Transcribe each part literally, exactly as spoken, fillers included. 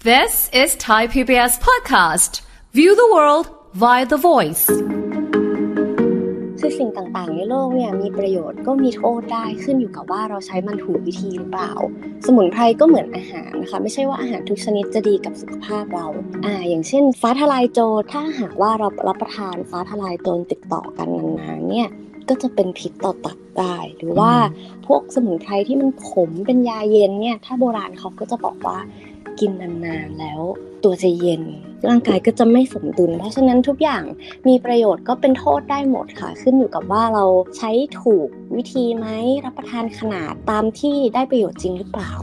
This is Thai พี บี เอส podcast. View the world via the voice. คือสิ่งต่างๆในโลกเนี่ยมีประโยชน์ก็มีโทษได้ขึ้นอยู่กับว่าเราใช้มันถูกวิธีหรือเปล่าสมุนไพรก็เหมือนอาหารนะคะไม่ใช่ว่าอาหารทุกชนิดจะดีกับสุขภาพเราอ่าอย่างเช่นฟ้าทลายโจรถ้าหากว่าเรารับประทานฟ้าทลายโจรติดต่อกันนานๆเนี่ยก็จะเป็นพิษต่อตับได้หรือว่าพวกสมุนไพรที่มันขมเป็นยาเย็นเนี่ยถ้าโบราณเขาก็จะบอกว่ากินนานๆแล้วตัวจะเย็นร่างกายก็จะไม่สมดุลเพราะฉะนั้นทุกอย่างมีประโยชน์ก็เป็นโทษได้หมดค่ะขึ้นอยู่กับว่าเราใช้ถูกวิธีไหมรับประทานขนาดตามที่ได้ประโยชน์จริงหรือเปล่า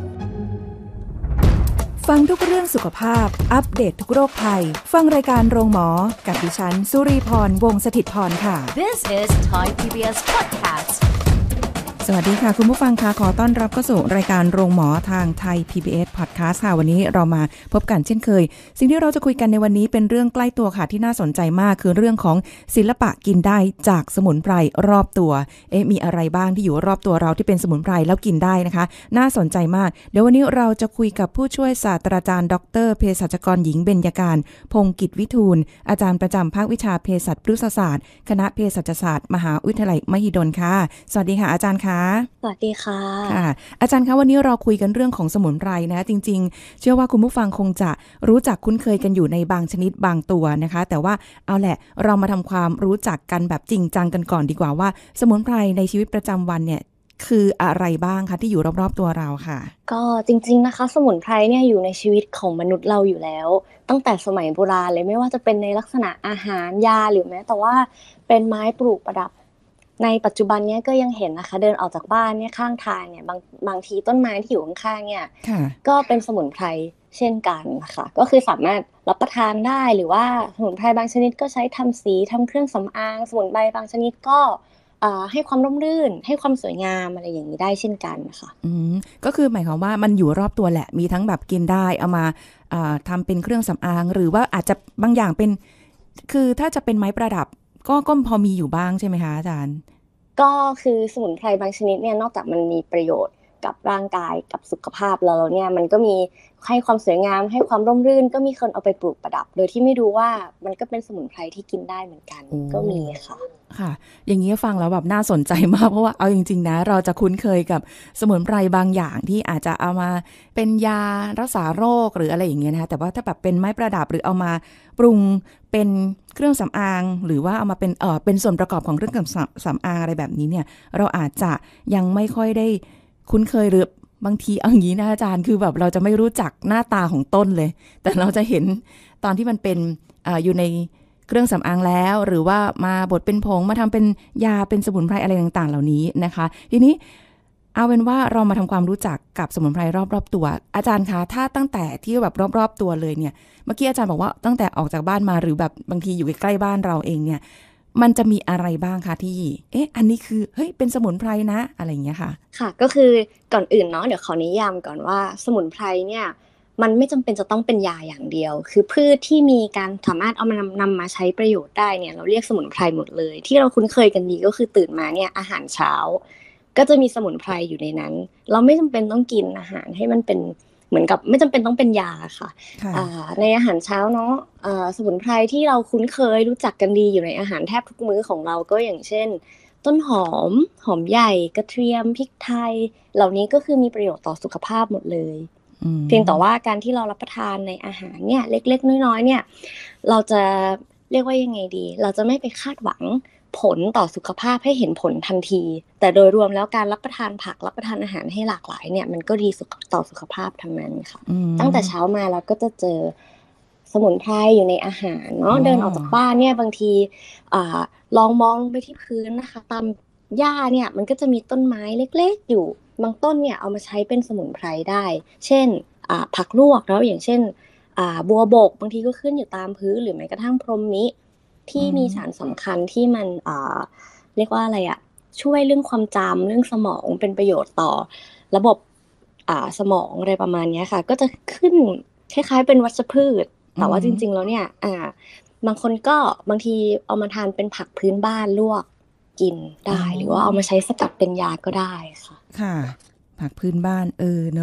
ฟังทุกเรื่องสุขภาพอัปเดต ท, ทุกโรคภัยฟังรายการโรงหมอกับดิฉันสุรีพรวงศ์สถิตย์พรค่ะ This is Thai พี บี เอส podcast. สวัสดีค่ะคุณผู้ฟังค่ะขอต้อนรับเข้าสู่รายการโรงหมอทางไทย พี บี เอส Podcast ค่ะวันนี้เรามาพบกันเช่นเคยสิ่งที่เราจะคุยกันในวันนี้เป็นเรื่องใกล้ตัวค่ะที่น่าสนใจมากคือเรื่องของศิลปะกินได้จากสมุนไพรรอบตัวเอ๊ะมีอะไรบ้างที่อยู่รอบตัวเราที่เป็นสมุนไพรแล้วกินได้นะคะน่าสนใจมากเดี๋ยววันนี้เราจะคุยกับผู้ช่วยศาสตราจารย์ดรเภสัชกรหญิงเบญจการพงศ์กิจวิทูลอาจารย์ประจำภาควิชาเภสัชพฤกษศาสตร์คณะเภสัชศาสตร์มหาวิทยาลัยมหิดลค่ะสวัสดีค่ะอาจารย์คะสวัสดีค่ะค่ะอาจารย์คะวันนี้เราคุยกันเรื่องของสมุนไพรนะจริงๆเชื่อว่าคุณผู้ฟังคงจะรู้จักคุ้นเคยกันอยู่ในบางชนิดบางตัวนะคะแต่ว่าเอาแหละเรามาทำความรู้จักกันแบบจริงจังกันก่อนดีกว่าว่าสมุนไพรในชีวิตประจำวันเนี่ยคืออะไรบ้างคะที่อยู่รอบๆตัวเราค่ะก็จริงๆนะคะสมุนไพรเนี่ยอยู่ในชีวิตของมนุษย์เราอยู่แล้วตั้งแต่สมัยโบราณเลยไม่ว่าจะเป็นในลักษณะอาหารยาหรือแม้แต่ว่าเป็นไม้ปลูกประดับในปัจจุบันเนี้ยก็ยังเห็นนะคะเดินออกจากบ้านเนี่ยข้างทางเนี่ยบางบางทีต้นไม้ที่อยู่ข้างๆเนี่ยก็เป็นสมุนไพรเช่นกันนะคะก็คือสามารถรับประทานได้หรือว่าสมุนไพรบางชนิดก็ใช้ทำสีทำเครื่องสำอางสมุนไพรบางชนิดก็ให้ความร่มรื่นให้ความสวยงามอะไรอย่างนี้ได้เช่นกันนะคะอืมก็คือหมายความว่ามันอยู่รอบตัวแหละมีทั้งแบบกินได้เอามาทำเป็นเครื่องสำอางหรือว่าอาจจะบางอย่างเป็นคือถ้าจะเป็นไม้ประดับก็ก็พอมีอยู่บ้างใช่ไหมคะอาจารย์ก็คือสมุนไพรบางชนิดเนี่ยนอกจากมันมีประโยชน์กับร่างกายกับสุขภาพแล้วเนี่ยมันก็มีให้ความสวยงามให้ความร่มรื่นก็มีคนเอาไปปลูกประดับโดยที่ไม่รู้ว่ามันก็เป็นสมุนไพรที่กินได้เหมือนกันก็มีค่ะค่ะอย่างนี้ฟังแล้วแบบน่าสนใจมากเพราะว่าเอาจริงๆนะเราจะคุ้นเคยกับสมุนไพรบางอย่างที่อาจจะเอามาเป็นยารักษาโรคหรืออะไรอย่างเงี้ยนะคะแต่ว่าถ้าแบบเป็นไม้ประดับหรือเอามาปรุงเป็นเครื่องสำอางหรือว่าเอามาเป็นเออเป็นส่วนประกอบของเครื่องสำอางอะไรแบบนี้เนี่ยเราอาจจะยังไม่ค่อยได้คุ้นเคยหรือบางทีเอาอย่างนี้นะอาจารย์คือแบบเราจะไม่รู้จักหน้าตาของต้นเลยแต่เราจะเห็นตอนที่มันเป็นอ่าอยู่ในเครื่องสำอางแล้วหรือว่ามาบดเป็นผงมาทำเป็นยาเป็นสมุนไพรอะไรต่างๆเหล่านี้นะคะทีนี้เอาเป็นว่าเรามาทำความรู้จักกับสมุนไพรรอบๆตัวอาจารย์คะถ้าตั้งแต่ที่แบบรอบๆตัวเลยเนี่ยเมื่อกี้อาจารย์บอกว่าตั้งแต่ออกจากบ้านมาหรือแบบบางทีอยู่ใกล้ๆบ้านเราเองเนี่ยมันจะมีอะไรบ้างคะที่เอ๊ะอันนี้คือเฮ้ยเป็นสมุนไพรนะอะไรอย่างเงี้ยค่ะค่ะก็คือก่อนอื่นเนาะเดี๋ยวขอนิยามก่อนว่าสมุนไพรเนี่ยมันไม่จำเป็นจะต้องเป็นยาอย่างเดียวคือพืชที่มีการสามารถเอามานำนำมาใช้ประโยชน์ได้เนี่ยเราเรียกสมุนไพรหมดเลยที่เราคุ้นเคยกันดีก็คือตื่นมาเนี่ยอาหารเช้าก็จะมีสมุนไพรอยู่ในนั้นเราไม่จำเป็นต้องกินอาหารให้มันเป็นเหมือนกับไม่จำเป็นต้องเป็นยาค่ะในอาหารเช้าเนาะสมุนไพรที่เราคุ้นเคยรู้จักกันดีอยู่ในอาหารแทบทุกมื้อของเราก็อย่างเช่นต้นหอมหอมใหญ่กระเทียมพริกไทยเหล่านี้ก็คือมีประโยชน์ต่อสุขภาพหมดเลยเพียงแต่ว่าการที่เรารับประทานในอาหารเนี่ยเล็กๆน้อยๆเนี่ยเราจะเรียกว่ายังไงดีเราจะไม่ไปคาดหวังผลต่อสุขภาพให้เห็นผลทันทีแต่โดยรวมแล้วการรับประทานผักรับประทานอาหารให้หลากหลายเนี่ยมันก็ดีต่อสุขภาพทั้งนั้นค่ะตั้งแต่เช้ามาเราก็จะเจอสมุนไพรอยู่ในอาหารเนาะเดินออกจากบ้านเนี่ยบางทีอ่าลองมองลงไปที่พื้นนะคะตามหญ้าเนี่ยมันก็จะมีต้นไม้เล็กๆอยู่บางต้นเนี่ยเอามาใช้เป็นสมุนไพรได้เช่นผักลวกแล้วอย่างเช่นบัวบกบางทีก็ขึ้นอยู่ตามพื้นหรือแม้กระทั่งพรหมมิที่มีสารสำคัญที่มันเรียกว่าอะไรอะช่วยเรื่องความจำเรื่องสมองเป็นประโยชน์ต่อระบบสมองอะไรประมาณนี้ค่ะก็จะขึ้นคล้ายๆเป็นวัชพืชแต่ว่าจริงๆแล้วเนี่ยบางคนก็บางทีเอามาทานเป็นผักพื้นบ้านลวกกินได้หรือว่าเอามาใช้สกัดเป็นยาก็ได้ค่ะค่ะผักพื้นบ้านเออเนาะ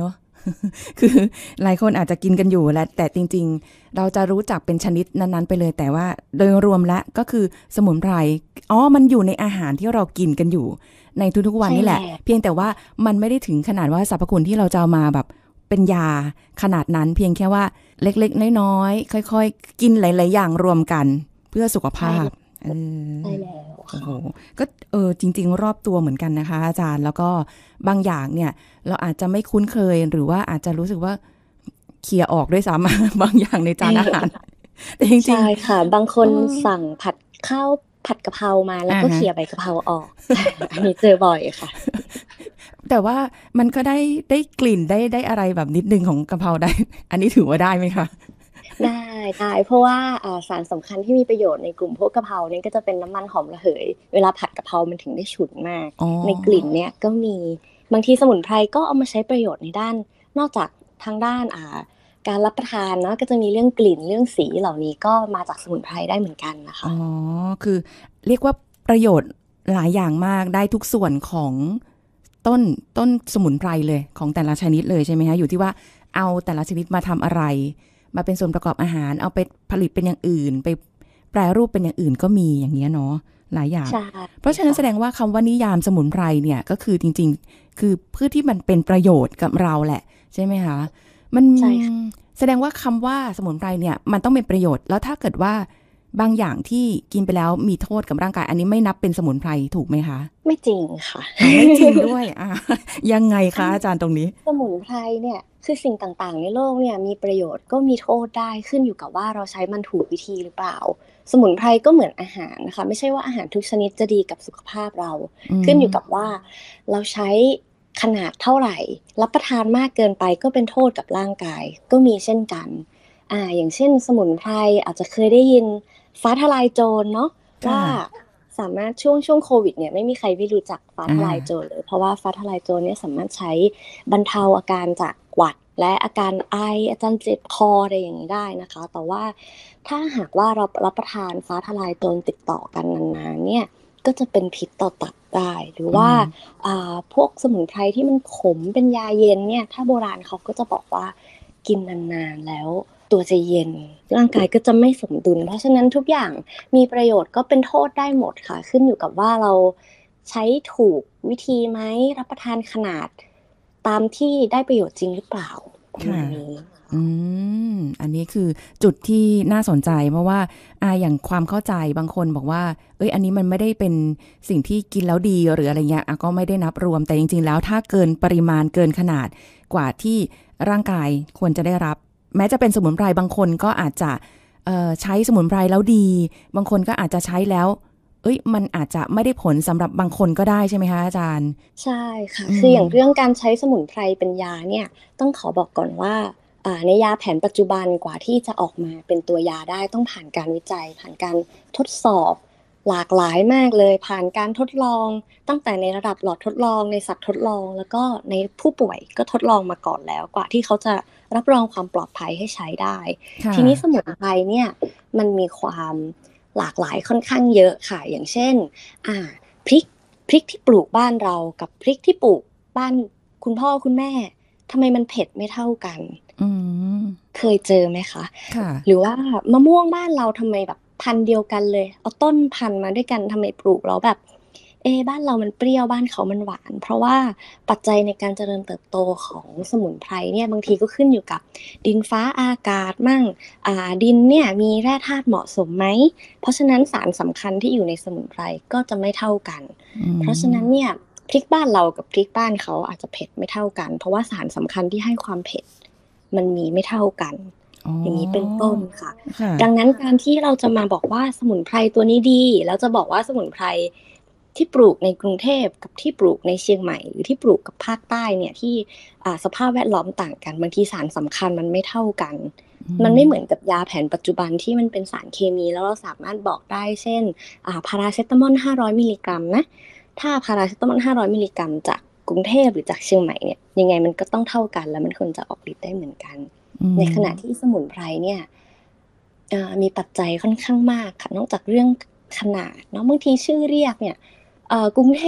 คือหลายคนอาจจะกินกันอยู่แหละแต่จริงๆเราจะรู้จักเป็นชนิดนั้นๆไปเลยแต่ว่าโดยรวมแล้วก็คือสมุนไพรอ๋อมันอยู่ในอาหารที่เรากินกันอยู่ในทุกๆวันนี่แหละเพียงแต่ว่ามันไม่ได้ถึงขนาดว่าสรรพคุณที่เราจะเอามาแบบเป็นยาขนาดนั้นเพียงแค่ว่าเล็กๆน้อยๆค่อยๆกินหลายๆอย่างรวมกันเพื่อสุขภาพเออใช่แล้วโอ้โหก็เออจริงๆรอบตัวเหมือนกันนะคะอาจารย์แล้วก็บางอย่างเนี่ยเราอาจจะไม่คุ้นเคยหรือว่าอาจจะรู้สึกว่าเคลียร์ออกด้วยซ้ำ บางอย่างในจานอาหารแต่จริงๆใช่ค่ะบางคนสั่งผัดข้าวผัดกะเพรามาแล้วก็เคลียร์ใบกะเพราออกอันนี้เจอบ่อยค่ะแต่ว่ามันก็ได้ได้กลิ่นได้ได้อะไรแบบนิดนึงของกะเพราได้อันนี้ถือว่าได้ไหมคะได้ได้เพราะว่าสารสำคัญที่มีประโยชน์ในกลุ่มพวกกะเพราเนี่ยก็จะเป็นน้ำมันหอมระเหยเวลาผัดกะเพรามันถึงได้ฉุนมากในกลิ่นเนี่ยก็มีบางทีสมุนไพรก็เอามาใช้ประโยชน์ในด้านนอกจากทางด้านอ่าการรับประทานเนาะก็จะมีเรื่องกลิ่นเรื่องสีเหล่านี้ก็มาจากสมุนไพรได้เหมือนกันนะคะอ๋อคือเรียกว่าประโยชน์หลายอย่างมากได้ทุกส่วนของต้นต้นสมุนไพรเลยของแต่ละชนิดเลยใช่ไหมคะอยู่ที่ว่าเอาแต่ละชนิดมาทำอะไรมาเป็นส่วนประกอบอาหารเอาไปผลิตเป็นอย่างอื่นไปแปรรูปเป็นอย่างอื่นก็มีอย่างเงี้ยเนาะหลายอย่างเพราะฉะนั้นแสดงว่าคำว่านิยามสมุนไพรเนี่ยก็คือจริงๆคือเพื่อที่มันเป็นประโยชน์กับเราแหละใช่ไหมคะมันแสดงว่าคำว่าสมุนไพรเนี่ยมันต้องเป็นประโยชน์แล้วถ้าเกิดว่าบางอย่างที่กินไปแล้วมีโทษกับร่างกายอันนี้ไม่นับเป็นสมุนไพรถูกไหมคะไม่จริงค่ะไม่จริงด้วยอ่ะยังไงคะอาจารย์ตรงนี้สมุนไพรเนี่ยคือสิ่งต่างๆในโลกเนี่ยมีประโยชน์ก็มีโทษได้ขึ้นอยู่กับว่าเราใช้มันถูกวิธีหรือเปล่าสมุนไพรก็เหมือนอาหารนะคะไม่ใช่ว่าอาหารทุกชนิดจะดีกับสุขภาพเราขึ้นอยู่กับว่าเราใช้ขนาดเท่าไหร่รับประทานมากเกินไปก็เป็นโทษกับร่างกายก็มีเช่นกันอ่าอย่างเช่นสมุนไพรอาจจะเคยได้ยินฟ้าทะลายโจรเนาะว่าสามารถช่วงช่วงโควิดเนี่ยไม่มีใครไม่รู้จักฟ้าทะลายโจรเลยเพราะว่าฟ้าทะลายโจรเนี่ยสามารถใช้บรรเทาอาการจากหวัดและอาการไออาการเจ็บคออะไรอย่างนี้ได้นะคะแต่ว่าถ้าหากว่าเรารับประทานฟ้าทะลายโจรติดต่อกันนานๆเนี่ยก็จะเป็นพิษต่อตับได้หรือว่าอ่าพวกสมุนไพรที่มันขมเป็นยาเย็นเนี่ยถ้าโบราณเขาก็จะบอกว่ากินนานๆแล้วตัวจะเย็นร่างกายก็จะไม่สมดุลเพราะฉะนั้นทุกอย่างมีประโยชน์ก็เป็นโทษได้หมดค่ะขึ้นอยู่กับว่าเราใช้ถูกวิธีไหมรับประทานขนาดตามที่ได้ประโยชน์จริงหรือเปล่าประมาณนี้อืมอันนี้คือจุดที่น่าสนใจเพราะว่าอ่าอย่างความเข้าใจบางคนบอกว่าเอ้ยอันนี้มันไม่ได้เป็นสิ่งที่กินแล้วดีหรืออะไรเงี้ยอ่ะก็ไม่ได้นับรวมแต่จริงๆแล้วถ้าเกินปริมาณเกินขนาดกว่าที่ร่างกายควรจะได้รับแม้จะเป็นสมุนไพรบางคนก็อาจจะเอ่อใช้สมุนไพรแล้วดีบางคนก็อาจจะใช้แล้วเอ้ยมันอาจจะไม่ได้ผลสำหรับบางคนก็ได้ใช่ไหมคะอาจารย์ใช่ค่ะคืออย่างเรื่องการใช้สมุนไพรเป็นยาเนี่ยต้องขอบอกก่อนว่าในยาแผนปัจจุบันกว่าที่จะออกมาเป็นตัวยาได้ต้องผ่านการวิจัยผ่านการทดสอบหลากหลายมากเลยผ่านการทดลองตั้งแต่ในระดับหลอดทดลองในสัตว์ทดลองแล้วก็ในผู้ป่วยก็ทดลองมาก่อนแล้วกว่าที่เขาจะรับรองความปลอดภัยให้ใช้ได้ทีนี้สมุนไพรเนี่ยมันมีความหลากหลายค่อนข้างเยอะค่ะอย่างเช่นอ่าพริกพริกที่ปลูกบ้านเรากับพริกที่ปลูกบ้านคุณพ่อคุณแม่ทำไมมันเผ็ดไม่เท่ากันเคยเจอไหมคะหรือว่ามะม่วงบ้านเราทำไมแบบพันธุ์เดียวกันเลยเอาต้นพันธุ์มาด้วยกันทำไมปลูกแล้วแบบเอบ้านเรามันเปรี้ยวบ้านเขามันหวานเพราะว่าปัจจัยในการเจริญเติบโตของสมุนไพรเนี่ยบางทีก็ขึ้นอยู่กับดินฟ้าอากาศมั่งอ่าดินเนี่ยมีแร่ธาตุเหมาะสมไหมเพราะฉะนั้นสารสำคัญที่อยู่ในสมุนไพรก็จะไม่เท่ากันเพราะฉะนั้นเนี่ยพริกบ้านเรากับพริกบ้านเขาอาจจะเผ็ดไม่เท่ากันเพราะว่าสารสำคัญที่ให้ความเผ็ดมันมีไม่เท่ากันอย่างนี้เป็นต้นค่ะดังนั้นการที่เราจะมาบอกว่าสมุนไพรตัวนี้ดีแล้วจะบอกว่าสมุนไพรที่ปลูกในกรุงเทพกับที่ปลูกในเชียงใหม่หรือที่ปลูกกับภาคใต้เนี่ยที่สภาพแวดล้อมต่างกันบางทีสารสำคัญมันไม่เท่ากันมันไม่เหมือนกับยาแผนปัจจุบันที่มันเป็นสารเคมีแล้วเราสามารถบอกได้เช่นพาราเซตามอลห้าร้อยมิลลิกรัมนะถ้าพาราเซตามอลห้าร้อยมิลลิกรัมจากกรุงเทพหรือจากเชียงใหม่เนี่ยยังไงมันก็ต้องเท่ากันแล้วมันควรจะออกฤทธิ์ได้เหมือนกันในขณะที่สมุนไพรเนี่ยมีปัจจัยค่อนข้างมากค่ะนอกจากเรื่องขนาดเนาะบางทีชื่อเรียกเนี่ยกรุงเทพ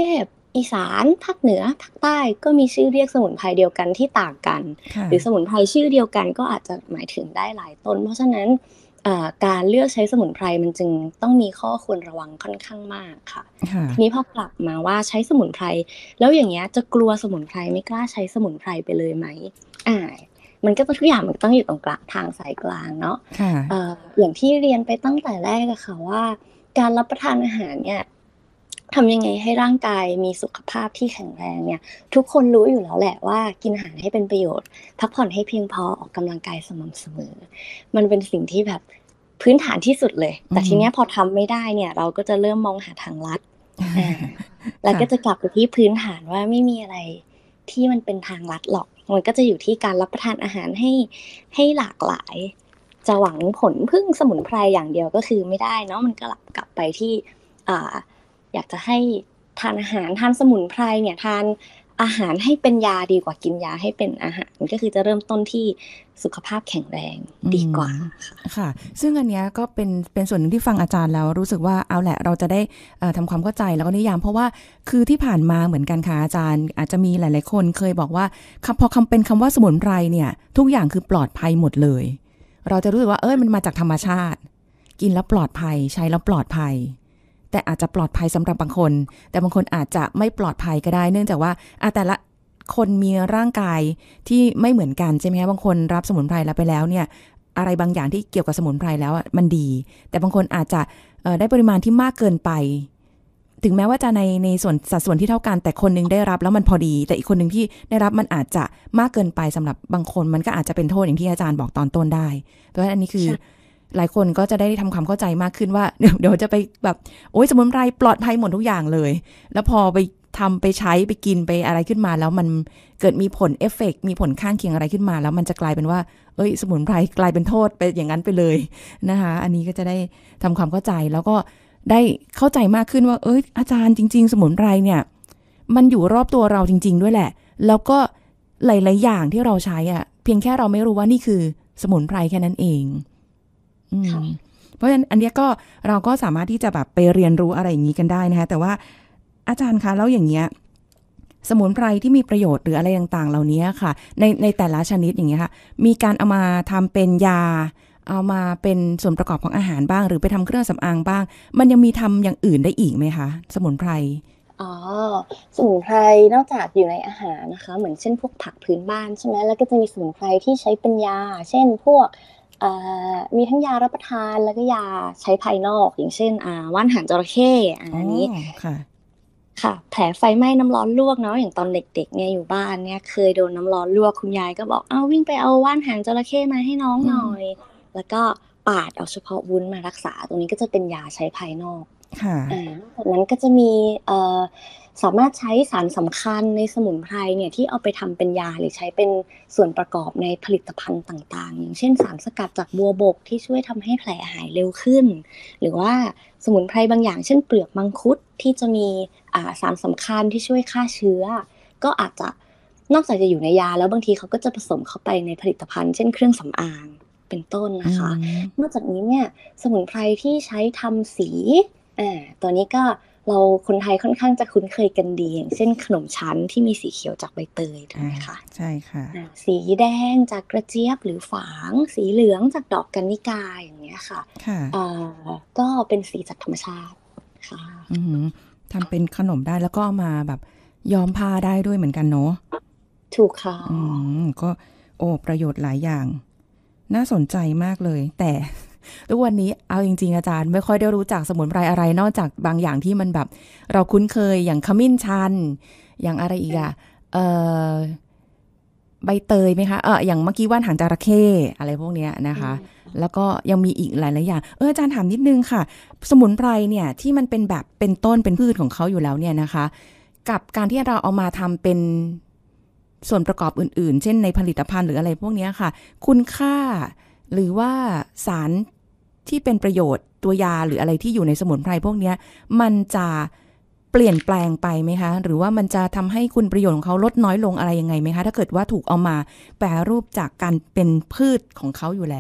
อีสานภาคเหนือภาคใต้ก็มีชื่อเรียกสมุนไพรเดียวกันที่ต่างกันหรือสมุนไพรชื่อเดียวกันก็อาจจะหมายถึงได้หลายต้นเพราะฉะนั้นการเลือกใช้สมุนไพรมันจึงต้องมีข้อควรระวังค่อนข้างมากค่ะทีนี้พอกลับมาว่าใช้สมุนไพรแล้วอย่างเงี้ยจะกลัวสมุนไพรไม่กล้าใช้สมุนไพรไปเลยไหมอ่ามันก็ทุกอย่างมันต้องอยู่ตรงกลางทางสายกลางเนาะอย่างที่เรียนไปตั้งแต่แรกอะค่ะว่าการรับประทานอาหารเนี่ยทำยังไงให้ร่างกายมีสุขภาพที่แข็งแรงเนี่ยทุกคนรู้อยู่แล้วแหละว่ากินอาหารให้เป็นประโยชน์พักผ่อนให้เพียงพอออกกำลังกายสม่ำเสมอมันเป็นสิ่งที่แบบพื้นฐานที่สุดเลยแต่ทีเนี้ยพอทำไม่ได้เนี่ยเราก็จะเริ่มมองหาทางลัดแล้วก็จะกลับไปที่พื้นฐานว่าไม่มีอะไรที่มันเป็นทางลัดหรอกมันก็จะอยู่ที่การรับประทานอาหารให้ให้หลากหลายจะหวังผลพึ่งสมุนไพรอย่างเดียวก็คือไม่ได้เนาะมันก็กลับไปที่อ่าอยากจะให้ทานอาหารทานสมุนไพรเนี่ยทานอาหารให้เป็นยาดีกว่ากินยาให้เป็นอาหารก็คือจะเริ่มต้นที่สุขภาพแข็งแรงดีกว่าค่ะซึ่งอันเนี้ยก็เป็นเป็นส่วนหนึ่งที่ฟังอาจารย์แล้วรู้สึกว่าเอาแหละเราจะได้ทำความเข้าใจแล้วก็นิยามเพราะว่าคือที่ผ่านมาเหมือนกันค่ะอาจารย์อาจจะมีหลายๆคนเคยบอกว่าพอคำเป็นคำว่าสมุนไพรเนี่ยทุกอย่างคือปลอดภัยหมดเลยเราจะรู้สึกว่าเอ้ยมันมาจากธรรมชาติกินแล้วปลอดภัยใช้แล้วปลอดภัยแต่อาจจะปลอดภัยสำหรับบางคนแต่บางคนอาจจะไม่ปลอดภัยก็ได้เนื่องจากว่าแต่ละคนมีร่างกายที่ไม่เหมือนกันใช่ไหมคะบางคนรับสมุนไพรแล้วไปแล้วเนี่ยอะไรบางอย่างที่เกี่ยวกับสมุนไพรแล้วมันดีแต่บางคนอาจจะได้ปริมาณที่มากเกินไปถึงแม้ว่าจะในในส่วนสัดส่วนที่เท่ากันแต่คนนึงได้รับแล้วมันพอดีแต่อีกคนนึงที่ได้รับมันอาจจะมากเกินไปสำหรับบางคนมันก็อาจจะเป็นโทษอย่างที่อาจารย์บอกตอนต้นได้เพราะฉะนั้นอันนี้คือหลายคนก็จะได้ทำความเข้าใจมากขึ้นว่าเดี๋ยวเดี๋ยวจะไปแบบโอ๊ยสมุนไพรปลอดภัยหมดทุกอย่างเลยแล้วพอไปทำไปใช้ไปกินไปอะไรขึ้นมาแล้วมันเกิดมีผลเอฟเฟกต์มีผลข้างเคียงอะไรขึ้นมาแล้วมันจะกลายเป็นว่าเอ้ยสมุนไพรกลายเป็นโทษไปอย่างนั้นไปเลยนะคะอันนี้ก็จะได้ทำความเข้าใจแล้วก็ได้เข้าใจมากขึ้นว่าเอ้ยอาจารย์จริงๆสมุนไพรเนี่ยมันอยู่รอบตัวเราจริงๆด้วยแหละแล้วก็หลายๆอย่างที่เราใช้อ่ะเพียงแค่เราไม่รู้ว่านี่คือสมุนไพรแค่นั้นเองเพราะฉะนั้นอันนี้ก็เราก็สามารถที่จะแบบไปเรียนรู้อะไรอย่างนี้กันได้นะคะแต่ว่าอาจารย์คะแล้วอย่างเงี้ยสมุนไพรที่มีประโยชน์หรืออะไรต่างๆเหล่านี้ค่ะในในแต่ละชนิดอย่างเงี้ยค่ะมีการเอามาทำเป็นยาเอามาเป็นส่วนประกอบของอาหารบ้างหรือไปทำเครื่องสำอางบ้างมันยังมีทำอย่างอื่นได้อีกไหมคะสมุนไพรอ๋อสมุนไพรนอกจากอยู่ในอาหารนะคะเหมือนเช่นพวกผักพื้นบ้านใช่ไหมแล้วก็จะมีสมุนไพรที่ใช้เป็นยาเช่นพวกมีทั้งยารับประทานแล้วก็ยาใช้ภายนอกอย่างเช่นว่านหางจระเข้อันนี้ค่ะค่ะแผลไฟไหม้น้ำร้อนลวกเนาะอย่างตอนเด็กๆเนี่ยอยู่บ้านเนี่ยเคยโดนน้ำร้อนลวกคุณยายก็บอกเอาวิ่งไปเอาว่านหางจระเข้มาให้น้องหน่อยแล้วก็ปาดเอาเฉพาะวุ้นมารักษาตรงนี้ก็จะเป็นยาใช้ภายนอกค่ะจากนั้นก็จะมีเอ่อสามารถใช้สารสำคัญในสมุนไพรเนี่ยที่เอาไปทำเป็นยาหรือใช้เป็นส่วนประกอบในผลิตภัณฑ์ต่างๆอย่างเช่นสารสกัดจากบัวบกที่ช่วยทำให้แผลหายเร็วขึ้นหรือว่าสมุนไพรบางอย่างเช่นเปลือกมังคุดที่จะมีสารสำคัญที่ช่วยฆ่าเชื้อก็อาจจะนอกจากจะอยู่ในยาแล้วบางทีเขาก็จะผสมเข้าไปในผลิตภัณฑ์เช่นเครื่องสำอางเป็นต้นนะคะนอกจากนี้เนี่ยสมุนไพรที่ใช้ทำสีอ่าตัวนี้ก็เราคนไทยค่อนข้างจะคุ้นเคยกันดีอย่างเช่นขนมชั้นที่มีสีเขียวจากใบเตยถูกไหมคะใช่ค่ะสีแดงจากกระเจี๊ยบหรือฝางสีเหลืองจากดอกกัญญิกาอย่างเงี้ยค่ะอ่าก็เป็นสีจากธรรมชาติค่ะทำเป็นขนมได้แล้วก็มาแบบย้อมผ้าได้ด้วยเหมือนกันเนาะถูกค่ะอืมก็โอ้ประโยชน์หลายอย่างน่าสนใจมากเลยแต่ทุกวันนี้เอาจริงๆอาจารย์ไม่ค่อยได้รู้จักสมุนไพรอะไรนอกจากบางอย่างที่มันแบบเราคุ้นเคยอย่างขมิ้นชันอย่างอะไรอีกอะเอ่อใบเตยไหมคะเอออย่างเมื่อกี้ว่านหางจระเข้อะไรพวกเนี้ยนะคะแล้วก็ยังมีอีกหลายๆอย่างเอออาจารย์ถามนิดนึงค่ะสมุนไพรเนี่ยที่มันเป็นแบบเป็นต้นเป็นพืชของเขาอยู่แล้วเนี่ยนะคะกับการที่เราเอามาทำเป็นส่วนประกอบอื่นๆเช่นในผลิตภัณฑ์หรืออะไรพวกนี้ค่ะคุณค่าหรือว่าสารที่เป็นประโยชน์ตัวยาหรืออะไรที่อยู่ในสมุนไพรพวกนี้มันจะเปลี่ยนแปลงไปไหมคะหรือว่ามันจะทำให้คุณประโยชน์ของเขาลดน้อยลงอะไรยังไงไหมคะถ้าเกิดว่าถูกเอามาแปรรูปจากการเป็นพืชของเขาอยู่แล้ว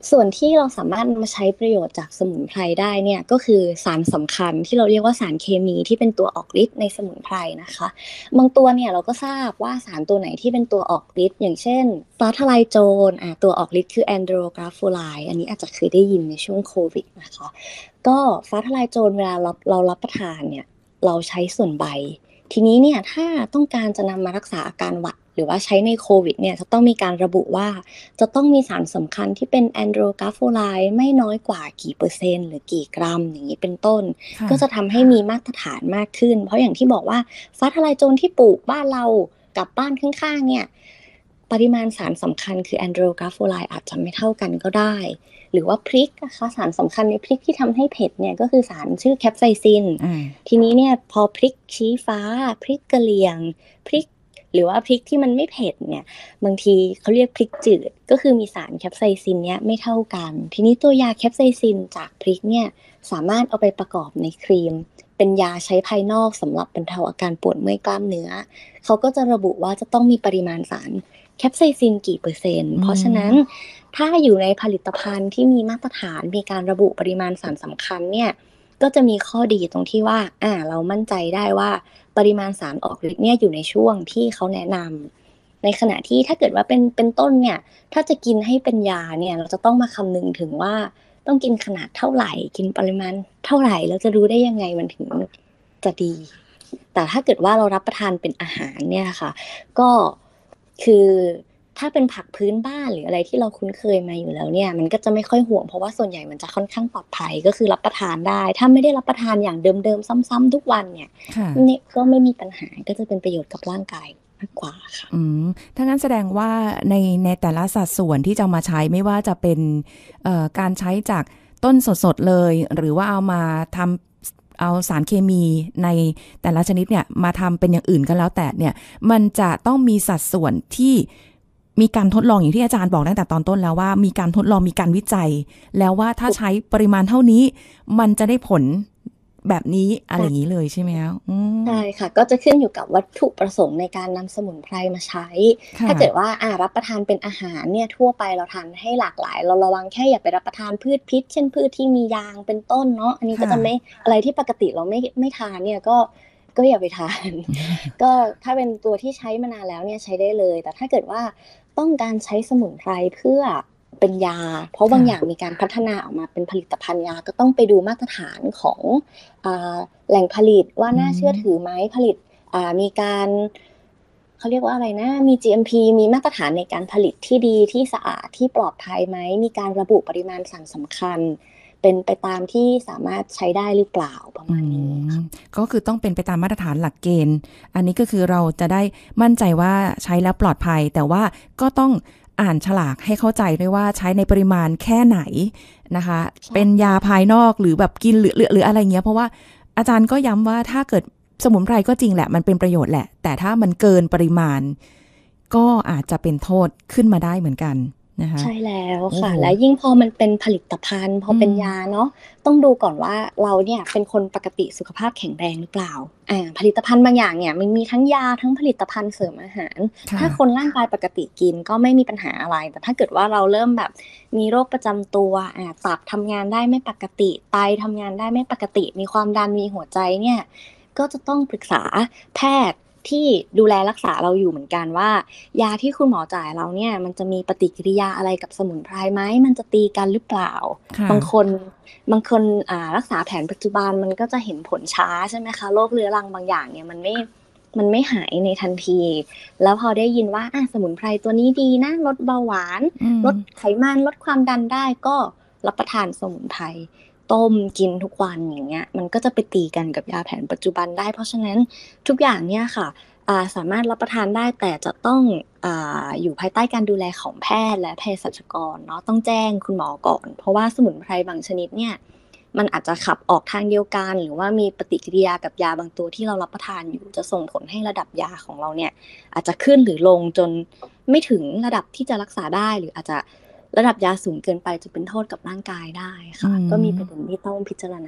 ส่วนที่เราสามารถมาใช้ประโยชน์จากสมุนไพรได้เนี่ยก็คือสารสำคัญที่เราเรียกว่าสารเคมีที่เป็นตัวออกฤทธิ์ในสมุนไพรนะคะบางตัวเนี่ยเราก็ทราบว่าสารตัวไหนที่เป็นตัวออกฤทธิ์อย่างเช่นฟ้าทะลายโจรอ่ะตัวออกฤทธิ์คือแอนโดรกราโฟไลด์อันนี้อาจจะเคยได้ยินในช่วงโควิดนะคะก็ฟ้าทะลายโจรเวลาเราเรารับประทานเนี่ยเราใช้ส่วนใบทีนี้เนี่ยถ้าต้องการจะนำมารักษาอาการหวัดหรือว่าใช้ในโควิดเนี่ยจะต้องมีการระบุว่าจะต้องมีสารสำคัญที่เป็นแอนโดรกราโฟไลด์ไม่น้อยกว่ากี่เปอร์เซ็นต์หรือกี่กรัมอย่างนี้เป็นต้นก็จะทำให้มีมาตรฐานมากขึ้นเพราะอย่างที่บอกว่าฟ้าทะลายโจรที่ปลูกบ้านเรากับบ้านข้างๆเนี่ยปริมาณสารสำคัญคือแอนโดรกราโฟไลด์อาจจะไม่เท่ากันก็ได้หรือว่าพริกนะคะสารสำคัญในพริกที่ทำให้เผ็ดเนี่ยก็คือสารชื่อแคปไซซินทีนี้เนี่ยพอพริกชี้ฟ้าพริกกะเหรี่ยงพริกหรือว่าพริกที่มันไม่เผ็ดเนี่ยบางทีเขาเรียกพริกจืดก็คือมีสารแคปไซซินเนี่ยไม่เท่ากันทีนี้ตัวยาแคปไซซินจากพริกเนี่ยสามารถเอาไปประกอบในครีมเป็นยาใช้ภายนอกสำหรับบรรเทาอาการปวดเมื่อยกล้ามเนื้อเขาก็จะระบุว่าจะต้องมีปริมาณสารแคปไซซินกี่เปอร์เซ็นต์เพราะฉะนั้นถ้าอยู่ในผลิตภัณฑ์ที่มีมาตรฐานมีการระบุปริมาณสารสำคัญเนี่ยก็จะมีข้อดีตรงที่ว่าอ่าเรามั่นใจได้ว่าปริมาณสารออกฤทธิ์เนี่ยอยู่ในช่วงที่เขาแนะนำในขณะที่ถ้าเกิดว่าเป็นเป็นต้นเนี่ยถ้าจะกินให้เป็นยาเนี่ยเราจะต้องมาคำนึงถึงว่าต้องกินขนาดเท่าไหร่กินปริมาณเท่าไหร่แล้วจะรู้ได้ยังไงมันถึงจะดีแต่ถ้าเกิดว่าเรารับประทานเป็นอาหารเนี่ยค่ะก็คือถ้าเป็นผักพื้นบ้านหรืออะไรที่เราคุ้นเคยมาอยู่แล้วเนี่ยมันก็จะไม่ค่อยห่วงเพราะว่าส่วนใหญ่มันจะค่อนข้างปลอดภัยก็คือรับประทานได้ถ้าไม่ได้รับประทานอย่างเดิมๆซ้ำๆทุกวันเนี่ยนี่ก็ไม่มีปัญหาก็จะเป็นประโยชน์กับร่างกายมากกว่าค่ะอืมถ้างั้นแสดงว่าในในแต่ละสัดส่วนที่จะมาใช้ไม่ว่าจะเป็นเอ่อการใช้จากต้นสดๆเลยหรือว่าเอามาทำเอาสารเคมีในแต่ละชนิดเนี่ยมาทำเป็นอย่างอื่นก็แล้วแต่เนี่ยมันจะต้องมีสัดส่วนที่มีการทดลองอย่างที่อาจารย์บอกตั้งแต่ตอนต้นแล้วว่ามีการทดลองมีการวิจัยแล้วว่าถ้าใช้ปริมาณเท่านี้มันจะได้ผลแบบนี้อะไรอย่างนี้เลยใช่ไหมคะใช่ค่ะก็จะขึ้นอยู่กับวัตถุประสงค์ในการนำสมุนไพรมาใช้ถ้าเกิดว่าอ่ารับประทานเป็นอาหารเนี่ยทั่วไปเราทานให้หลากหลายเราระวังแค่อย่าไปรับประทานพืชพิษเช่นพืชที่มียางเป็นต้นเนาะอันนี้ก็จะไม่อะไรที่ปกติเราไม่ไม่ทานเนี่ยก็ก็อย่าไปทานก็ถ้าเป็นตัวที่ใช้มานานแล้วเนี่ยใช้ได้เลยแต่ถ้าเกิดว่าต้องการใช้สมุนไพรเพื่อเป็นยาเพราะบางอย่างมีการพัฒนาออกมาเป็นผลิตภัณฑ์ยาก็ต้องไปดูมาตรฐานของอ่าแหล่งผลิตว่าน่าเชื่อถือไหมผลิตอ่ามีการเขาเรียกว่าอะไรนะมี จี เอ็ม พี มีมาตรฐานในการผลิตที่ดีที่สะอาดที่ปลอดภัยไหมมีการระบุปริมาณสารสำคัญเป็นไปตามที่สามารถใช้ได้หรือเปล่าประมาณนี้ก็คือต้องเป็นไปตามมาตรฐานหลักเกณฑ์อันนี้ก็คือเราจะได้มั่นใจว่าใช้แล้วปลอดภัยแต่ว่าก็ต้องอ่านฉลากให้เข้าใจด้วยว่าใช้ในปริมาณแค่ไหนนะคะเป็นยาภายนอกหรือแบบกินหรือหรืออะไรเงี้ยเพราะว่าอาจารย์ก็ย้ำว่าถ้าเกิดสมุนไพรก็จริงแหละมันเป็นประโยชน์แหละแต่ถ้ามันเกินปริมาณก็อาจจะเป็นโทษขึ้นมาได้เหมือนกันนะคะใช่แล้วค่ะและยิ่งพอมันเป็นผลิตภัณฑ์พอเป็นยาเนาะต้องดูก่อนว่าเราเนี่ยเป็นคนปกติสุขภาพแข็งแรงหรือเปล่าอ่าผลิตภัณฑ์บางอย่างเนี่ยมันมีทั้งยาทั้งผลิตภัณฑ์เสริมอาหารถ้าคนร่างกายปกติกินก็ไม่มีปัญหาอะไรแต่ถ้าเกิดว่าเราเริ่มแบบมีโรคประจำตัวอ่าตับทำงานได้ไม่ปกติไตทำงานได้ไม่ปกติมีความดันมีหัวใจเนี่ยก็จะต้องปรึกษาแพทย์ที่ดูแลรักษาเราอยู่เหมือนกันว่ายาที่คุณหมอจ่ายเราเนี่ยมันจะมีปฏิกิริยาอะไรกับสมุนไพรไหมมันจะตีกันหรือเปล่าบางคนบางคนอ่ารักษาแผนปัจจุบันมันก็จะเห็นผลช้าใช่ไหมคะโรคเรื้อรังบางอย่างเนี่ยมันไม่มันไม่หายในทันทีแล้วพอได้ยินว่าอ่ะสมุนไพรตัวนี้ดีนะลดเบาหวานลดไขมันลดความดันได้ก็รับประทานสมุนไพรต้มกินทุกวันอย่างเงี้ยมันก็จะไปตีกันกับยาแผนปัจจุบันได้เพราะฉะนั้นทุกอย่างเนี่ยค่ะสามารถรับประทานได้แต่จะต้อง อ, อยู่ภายใต้การดูแลของแพทย์และเภสัชกรเนาะต้องแจ้งคุณหมอก่อนเพราะว่าสมุนไพรบางชนิดเนี่ยมันอาจจะขับออกทางเดียวกันหรือว่ามีปฏิกิริยากับยาบางตัวที่เรารับประทานอยู่จะส่งผลให้ระดับยาของเราเนี่ยอาจจะขึ้นหรือลงจนไม่ถึงระดับที่จะรักษาได้หรืออาจจะระดับยาสูงเกินไปจะเป็นโทษกับร่างกายได้ค่ะก็มีประเด็นที่ต้องพิจารณา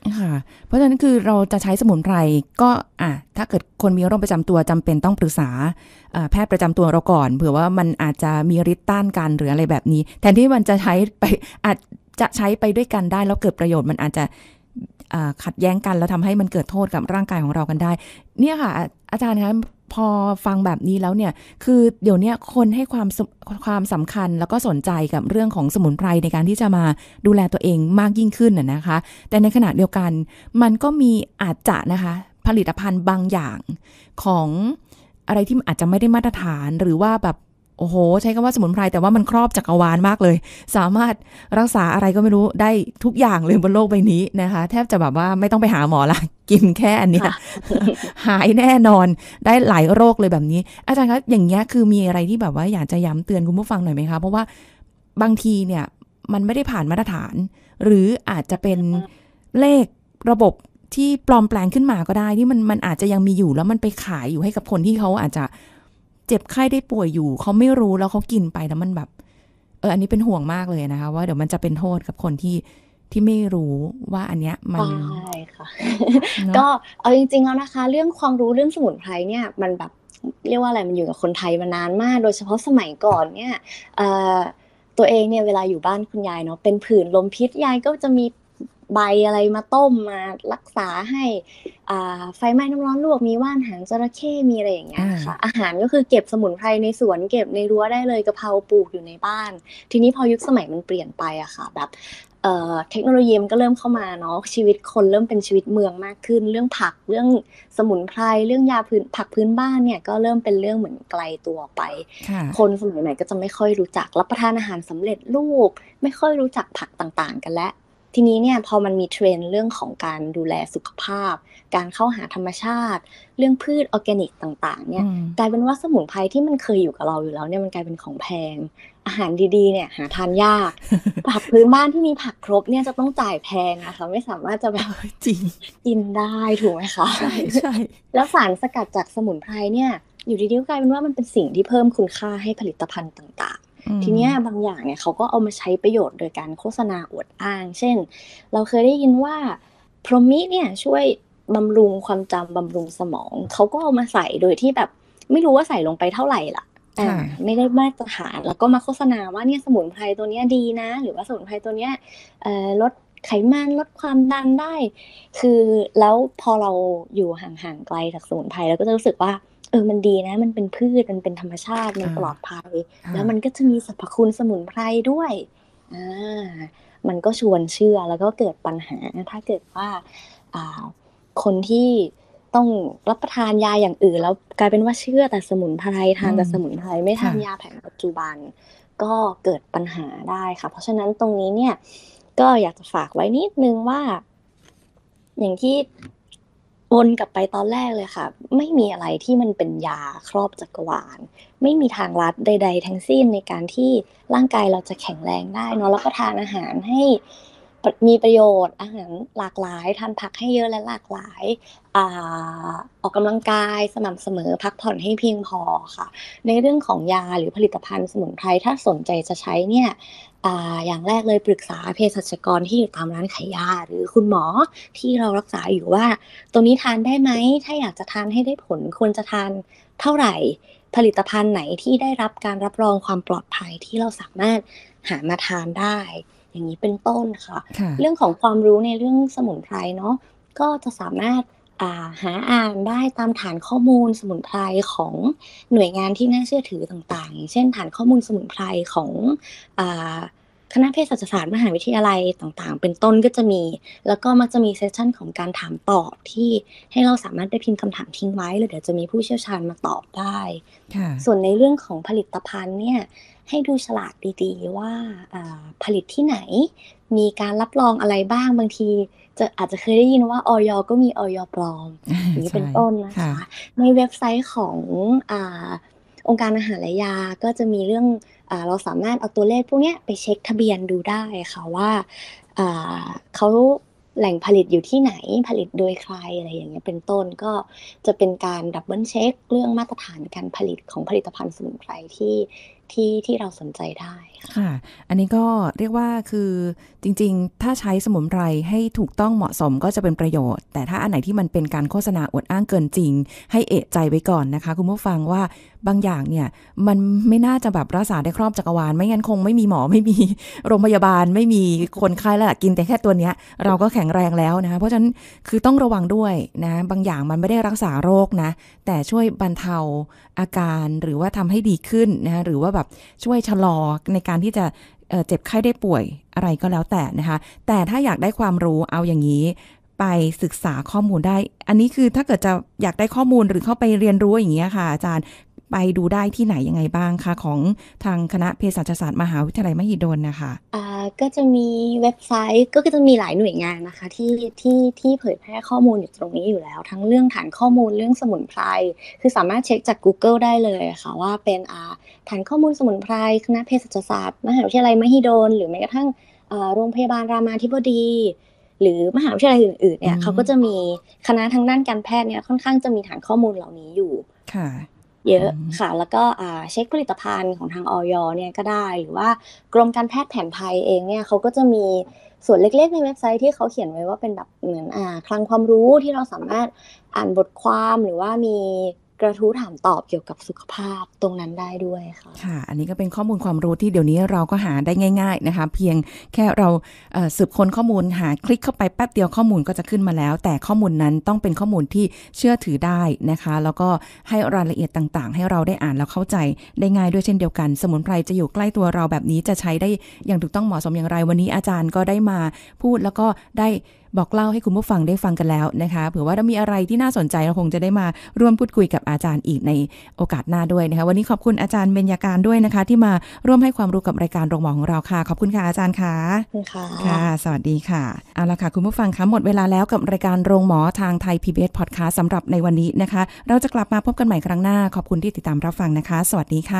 ค่ะเพราะฉะนั้นคือเราจะใช้สมุนไพรก็อ่ะถ้าเกิดคนมีโรคประจำตัวจำเป็นต้องปรึกษาแพทย์ประจำตัวเราก่อนเผื่อว่ามันอาจจะมีฤทธิ์ต้านกันหรืออะไรแบบนี้แทนที่มันจะใช้ไปอาจจะใช้ไปด้วยกันได้แล้วเกิดประโยชน์มันอาจจะขัดแย้งกันแล้วทำให้มันเกิดโทษกับร่างกายของเรากันได้เนี่ยค่ะอาจารย์คะพอฟังแบบนี้แล้วเนี่ยคือเดี๋ยวนี้คนให้ความความสำคัญแล้วก็สนใจกับเรื่องของสมุนไพรในการที่จะมาดูแลตัวเองมากยิ่งขึ้นน่ะนะคะแต่ในขณะเดียวกันมันก็มีอาจจะนะคะผลิตภัณฑ์บางอย่างของอะไรที่อาจจะไม่ได้มาตรฐานหรือว่าแบบโอ้โหใช้คำว่าสมุนไพรแต่ว่ามันครอบจักรวาลมากเลยสามารถรักษาอะไรก็ไม่รู้ได้ทุกอย่างเลยบนโลกใบนี้นะคะแทบจะแบบว่าไม่ต้องไปหาหมอละกินแค่อันนี้ หายแน่นอนได้หลายโรคเลยแบบนี้อาจารย์คะอย่างเงี้ยคือมีอะไรที่แบบว่าอยากจะย้ำเตือนคุณผู้ฟังหน่อยไหมคะเพราะว่าบางทีเนี่ยมันไม่ได้ผ่านมาตรฐานหรืออาจจะเป็นเลขระบบที่ปลอมแปลงขึ้นมาก็ได้ที่มันมันอาจจะยังมีอยู่แล้วมันไปขายอยู่ให้กับคนที่เขาอาจจะเจ็บไข้ได้ป่วยอยู่เขาไม่รู้แล้วเขากินไปแล้วมันแบบเอออันนี้เป็นห่วงมากเลยนะคะว่าเดี๋ยวมันจะเป็นโทษกับคนที่ที่ไม่รู้ว่าอันเนี้ยมันใช่ค่ะก็เอาจริงๆแล้วนะคะเรื่องความรู้เรื่องสมุนไพรเนี่ยมันแบบเรียกว่าอะไรมันอยู่กับคนไทยมานานมากโดยเฉพาะสมัยก่อนเนี่ยตัวเองเนี่ยเวลาอยู่บ้านคุณยายเนาะเป็นผื่นลมพิษยายก็จะมีใบอะไรมาต้มมารักษาให้อ่าไฟไหม้น้ำร้อนลวกมีว่านหางจระเข้มีอะไรอย่างเงี้ยค่ะอาหารก็คือเก็บสมุนไพรในสวนเก็บในรั้วได้เลยกะเพราปลูกอยู่ในบ้านทีนี้พอยุคสมัยมันเปลี่ยนไปอะค่ะแบบเอ่อเทคโนโลยีมันก็เริ่มเข้ามาเนาะชีวิตคนเริ่มเป็นชีวิตเมืองมากขึ้นเรื่องผักเรื่องสมุนไพรเรื่องยาพื้นผักพื้นบ้านเนี่ยก็เริ่มเป็นเรื่องเหมือนไกลตัวไปคนสมัยใหม่ก็จะไม่ค่อยรู้จักรับประทานอาหารสำเร็จรูปไม่ค่อยรู้จักผักต่างๆกันแล้วทีนี้เนี่ยพอมันมีเทรนด์เรื่องของการดูแลสุขภาพการเข้าหาธรรมชาติเรื่องพืชออร์แกนิกต่างๆเนี่ยกลายเป็นว่าสมุนไพรที่มันเคยอยู่กับเราอยู่แล้วเนี่ยมันกลายเป็นของแพงอาหารดีๆเนี่ยหาทานยากผักพื้นบ้านที่มีผักครบเนี่ยจะต้องจ่ายแพงนะคะไม่สามารถจะแบบจริงกินได้ถูกไหมคะใช่ใช่แล้วสารสกัดจากสมุนไพรเนี่ยอยู่ดีๆก็กลายเป็นว่ามันเป็นสิ่งที่เพิ่มคุณค่าให้ผลิตภัณฑ์ต่างๆทีนี้บางอย่างเนี่ยเขาก็เอามาใช้ประโยชน์โดยการโฆษณาอวดอ้างเช่นเราเคยได้ยินว่าพรหมิเนี่ยช่วยบำรุงความจำบำรุงสมองเขาก็เอามาใส่โดยที่แบบไม่รู้ว่าใส่ลงไปเท่าไหร่ล่ะอ่าไม่ได้มาตรฐานแล้วก็มาโฆษณาว่าเนี่ยสมุนไพรตัวนี้ดีนะหรือว่าสมุนไพรตัวเนี้ยเอ่อลดไขมันลดความดันได้คือแล้วพอเราอยู่ห่างๆไกลจากสมุนไพรเราก็จะรู้สึกว่าเออมันดีนะมันเป็นพืชมันเป็นธรรมชาติมันปลอดภัยแล้วมันก็จะมีสรรพคุณสมุนไพรด้วยอ่ามันก็ชวนเชื่อแล้วก็เกิดปัญหาถ้าเกิดว่าอ่าคนที่ต้องรับประทานยาอย่างอื่นแล้วกลายเป็นว่าเชื่อแต่สมุนไพรทานแต่สมุนไพรไม่ทานยาแผนปัจจุบันก็เกิดปัญหาได้ค่ะเพราะฉะนั้นตรงนี้เนี่ยก็อยากจะฝากไว้นิดนึงว่าอย่างที่วนกลับไปตอนแรกเลยค่ะไม่มีอะไรที่มันเป็นยาครอบจักรวาลไม่มีทางลัดใดๆทั้งสิ้นในการที่ร่างกายเราจะแข็งแรงได้เนาะแล้วก็ทานอาหารให้มีประโยชน์อาหารหลากหลายทานผักให้เยอะและหลากหลายอ่าออกกำลังกายสม่ำเสมอพักผ่อนให้เพียงพอค่ะในเรื่องของยาหรือผลิตภัณฑ์สมุนไพรถ้าสนใจจะใช้เนี่ยอ่าอย่างแรกเลยปรึกษาเภสัชกรที่อยู่ตามร้านขายยาหรือคุณหมอที่เรารักษาอยู่ว่าตัวนี้ทานได้ไหมถ้าอยากจะทานให้ได้ผลควรจะทานเท่าไหร่ผลิตภัณฑ์ไหนที่ได้รับการรับรองความปลอดภัยที่เราสามารถหามาทานได้อย่างนี้เป็นต้นค่ะเรื่องของความรู้ในเรื่องสมุนไพรเนาะก็จะสามารถอ่าหาอ่านได้ตามฐานข้อมูลสมุนไพรของหน่วยงานที่น่าเชื่อถือต่างๆอย่างเช่นฐานข้อมูลสมุนไพรของอ่าคณะเภสัชศาสตร์มหาวิทยาลัยต่างๆเป็นต้นก็จะมีแล้วก็มักจะมีเซสชั่นของการถามตอบที่ให้เราสามารถได้พิมพ์คำถามทิ้งไว้แล้วเดี๋ยวจะมีผู้เชี่ยวชาญมาตอบได้ส่วนในเรื่องของผลิตภัณฑ์เนี่ยให้ดูฉลากดีๆว่าผลิตที่ไหนมีการรับรองอะไรบ้างบางทีจะอาจจะเคยได้ยินว่าอย.ก็มีอย.ปลอมอย่างนี้เป็นต้นนะคะในเว็บไซต์ของอ่าองค์การอาหารและยาก็จะมีเรื่องอ่าเราสามารถเอาตัวเลขพวกนี้ไปเช็คทะเบียนดูได้ค่ะว่าอ่าเขาแหล่งผลิตอยู่ที่ไหนผลิตโดยใครอะไรอย่างเงี้ยเป็นต้นก็จะเป็นการดับเบิลเช็คเรื่องมาตรฐานการผลิตของผลิตภัณฑ์สมุนไพรที่ที่ที่เราสนใจได้ค่ะอันนี้ก็เรียกว่าคือจริงๆถ้าใช้สมุนไพรให้ถูกต้องเหมาะสมก็จะเป็นประโยชน์แต่ถ้าอันไหนที่มันเป็นการโฆษณาอวดอ้างเกินจริงให้เอะใจไว้ก่อนนะคะคุณผู้ฟังว่าบางอย่างเนี่ยมันไม่น่าจะแบบรักษาได้ครอบจักรวาลไม่งั้นคงไม่มีหมอไม่มีโรงพยาบาลไม่มีคนไข้แล้วกินแต่แค่ตัวเนี้ยเราก็แข็งแรงแล้วนะคะเพราะฉะนั้นคือต้องระวังด้วยนะบางอย่างมันไม่ได้รักษาโรคนะแต่ช่วยบรรเทาอาการหรือว่าทำให้ดีขึ้นนะคะหรือว่าแบบช่วยชะลอในการที่จะเจ็บไข้ได้ป่วยอะไรก็แล้วแต่นะคะแต่ถ้าอยากได้ความรู้เอาอย่างนี้ไปศึกษาข้อมูลได้อันนี้คือถ้าเกิดจะอยากได้ข้อมูลหรือเข้าไปเรียนรู้อย่างเงี้ยค่ะอาจารย์ไปดูได้ที่ไหนยังไงบ้างคะของทางคณะเภสัชศาสตร์มหาวิทยาลัยมหิดลนะคะอ่าก็จะมีเว็บไซต์ก็จะมีหลายหน่วยงานนะคะที่ที่ที่เผยแพร่ข้อมูลอยู่ตรงนี้อยู่แล้วทั้งเรื่องฐานข้อมูลเรื่องสมุนไพรคือสามารถเช็คจาก Google ได้เลยค่ะว่าเป็นอ่าฐานข้อมูลสมุนไพรคณะเภสัชศาสตร์มหาวิทยาลัยมหิดลหรือแม้กระทั่งอ่าโรงพยาบาลรามาธิบดีหรือมหาวิทยาลัยอื่นๆเนี่ยเขาก็จะมีคณะทางด้านการแพทย์เนี่ยค่อนข้างจะมีฐานข้อมูลเหล่านี้อยู่ค่ะเยอะค่ะแล้วก็เช็คผลิตภัณฑ์ของทางอย.เนี่ยก็ได้หรือว่ากรมการแพทย์แผนไทยเองเนี่ยเขาก็จะมีส่วนเล็กๆในเว็บไซต์ที่เขาเขียนไว้ว่าเป็นแบบเหมือนอ่าคลังความรู้ที่เราสามารถอ่านบทความหรือว่ามีกระทู้ถามตอบเกี่ยวกับสุขภาพตรงนั้นได้ด้วยค่ะค่ะอันนี้ก็เป็นข้อมูลความรู้ที่เดี๋ยวนี้เราก็หาได้ง่ายๆนะคะเพียงแค่เราเอ่อสืบค้นข้อมูลหาคลิกเข้าไปแป๊บเดียวข้อมูลก็จะขึ้นมาแล้วแต่ข้อมูลนั้นต้องเป็นข้อมูลที่เชื่อถือได้นะคะแล้วก็ให้รายละเอียดต่างๆให้เราได้อ่านแล้วเข้าใจได้ง่ายด้วยเช่นเดียวกันสมุนไพรจะอยู่ใกล้ตัวเราแบบนี้จะใช้ได้อย่างถูกต้องเหมาะสมอย่างไรวันนี้อาจารย์ก็ได้มาพูดแล้วก็ได้บอกเล่าให้คุณผู้ฟังได้ฟังกันแล้วนะคะเผื่อว่าถ้ามีอะไรที่น่าสนใจเราคงจะได้มาร่วมพูดคุยกับอาจารย์อีกในโอกาสหน้าด้วยนะคะวันนี้ขอบคุณอาจารย์เบญญาการด้วยนะคะที่มาร่วมให้ความรู้กับรายการโรงหมอของเราค่ะขอบคุณค่ะอาจารย์ค่ะค่ะค่ะสวัสดีค่ะเอาละค่ะคุณผู้ฟังคะหมดเวลาแล้วกับรายการโรงหมอทางไทย พี บี เอส Podcast สำหรับในวันนี้นะคะเราจะกลับมาพบกันใหม่ครั้งหน้าขอบคุณที่ติดตามรับฟังนะคะสวัสดีค่ะ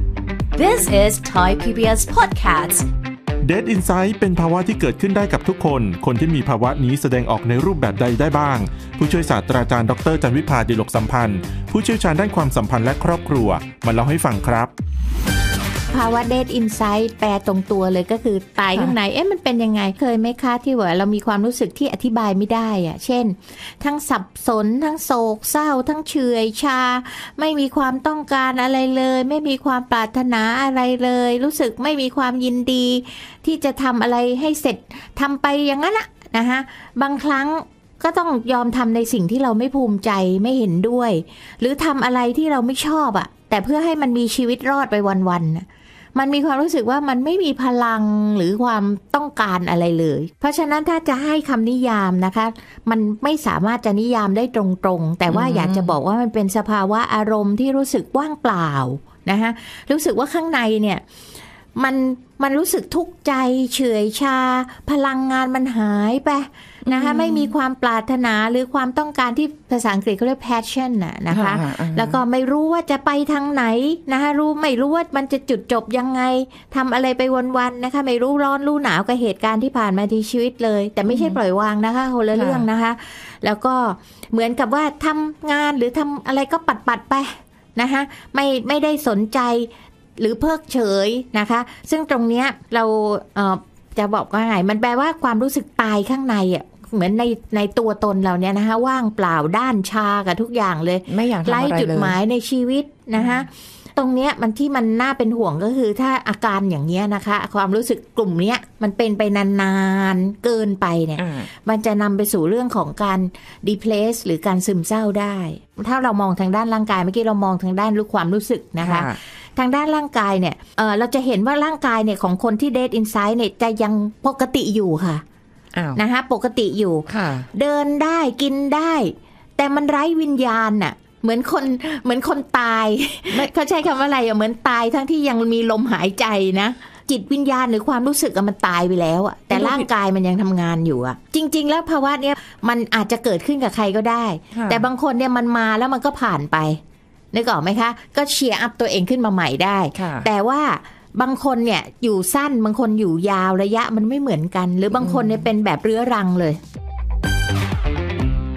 This is Thai พี บี เอส Podcast Dead Insight เป็นภาวะที่เกิดขึ้นได้กับทุกคนคนที่มีภาวะนี้แสดงออกในรูปแบบใดได้บ้างผู้ช่วยศาสตราจารย์ดรจันวิภาดิลกสัมพันธ์ผู้เชี่ยวชาญด้านความสัมพันธ์และครอบครัวมาเล่าให้ฟังครับภาวะ Dead Inside แปลตรงตัวเลยก็คือตายข้างในเอ๊ะมันเป็นยังไงเคยไหมคะที่ว่าเรามีความรู้สึกที่อธิบายไม่ได้อะเช่นทั้งสับสนทั้งโศกเศร้าทั้งเฉื่อยชาไม่มีความต้องการอะไรเลยไม่มีความปรารถนาอะไรเลยรู้สึกไม่มีความยินดีที่จะทำอะไรให้เสร็จทำไปอย่างนั้นอะนะคะบางครั้งก็ต้องยอมทำในสิ่งที่เราไม่ภูมิใจไม่เห็นด้วยหรือทำอะไรที่เราไม่ชอบอะแต่เพื่อให้มันมีชีวิตรอดไปวันๆมันมีความรู้สึกว่ามันไม่มีพลังหรือความต้องการอะไรเลยเพราะฉะนั้นถ้าจะให้คำนิยามนะคะมันไม่สามารถจะนิยามได้ตรงๆแต่ว่าอยากจะบอกว่ามันเป็นสภาวะอารมณ์ที่รู้สึกว่างเปล่านะคะรู้สึกว่าข้างในเนี่ยมันมันรู้สึกทุกข์ใจเฉื่อยชาพลังงานมันหายไปนะคะไม่มีความปรารถนาหรือความต้องการที่ภาษาอังกฤษเขาเรียก passion น่ะนะคะแล้วก็ไม่รู้ว่าจะไปทางไหนนะคะรู้ไม่รู้ว่ามันจะจุดจบยังไงทำอะไรไปวันๆนะคะไม่รู้ร้อนรู้หนาวกับเหตุการณ์ที่ผ่านมาในชีวิตเลยแต่ไม่ใช่ปล่อยวางนะคะคนละเรื่องนะคะแล้วก็เหมือนกับว่าทำงานหรือทำอะไรก็ปัดๆไปนะคะไม่ไม่ได้สนใจหรือเพิกเฉยนะคะซึ่งตรงเนี้ยเราเอ่อจะบอกว่าไงมันแปลว่าความรู้สึกตายข้างในอ่ะเหมือนในในตัวตนเราเนี่ยนะคะว่างเปล่าด้านชากับทุกอย่างเลยไม่อยากทำอะไรเลยไร้จุดหมายในชีวิตนะคะตรงเนี้ยมันที่มันน่าเป็นห่วงก็คือถ้าอาการอย่างเนี้ยนะคะความรู้สึกกลุ่มเนี้ยมันเป็นไปนานๆเกินไปเนี่ยมันจะนำไปสู่เรื่องของการ depress หรือการซึมเศร้าได้ถ้าเรามองทางด้านร่างกายเมื่อกี้เรามองทางด้านรู้ความรู้สึกนะคะทางด้านร่างกายเนี่ย เอ่อ เราจะเห็นว่าร่างกายเนี่ยของคนที่ Dead Inside เนี่ยจะยังปกติอยู่ค่ะนะคะปกติอยู่เดินได้กินได้แต่มันไร้วิญญาณน่ะเหมือนคนเหมือนคนตายเขาใช้คำว่าอะไรอ่ะเหมือนตายทั้งที่ยังมีลมหายใจนะจิตวิญญาณหรือความรู้สึกมันตายไปแล้วอ่ะแต่ร่างกายมันยังทำงานอยู่อ่ะจริงๆแล้วภาวะเนี้ยมันอาจจะเกิดขึ้นกับใครก็ได้แต่บางคนเนี่ยมันมาแล้วมันก็ผ่านไปนึกออกไหมคะก็เชียร์อัพตัวเองขึ้นมาใหม่ได้แต่ว่าบางคนเนี่ยอยู่สั้นบางคนอยู่ยาวระยะมันไม่เหมือนกันหรือบางคนเนี่ยเป็นแบบเรื้อรังเลย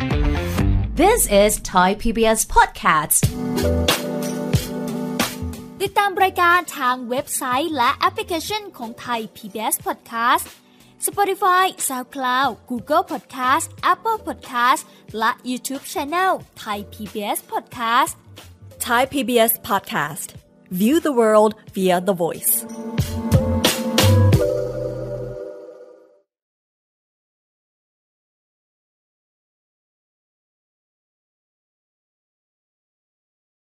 This is Thai พี บี เอส Podcast ติดตามรายการทางเว็บไซต์และแอปพลิเคชันของไทย พี บี เอส Podcast Spotify, SoundCloud, Google Podcast, Apple Podcast และ YouTube Channel Thai พี บี เอส Podcast Thai พี บี เอส Podcast View the world via the voice